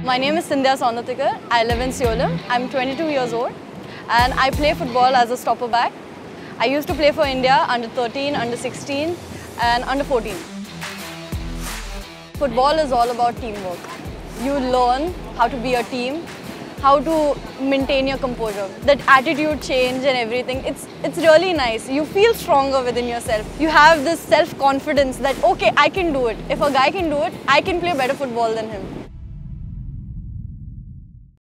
My name is Scindia Saundatikar. I live in Seoul. I'm 22 years old and I play football as a stopper back. I used to play for India under 13, under 16 and under 14. Football is all about teamwork. You learn how to be a team, how to maintain your composure. That attitude change and everything, it's really nice. You feel stronger within yourself. You have this self-confidence that, okay, I can do it. If a guy can do it, I can play better football than him.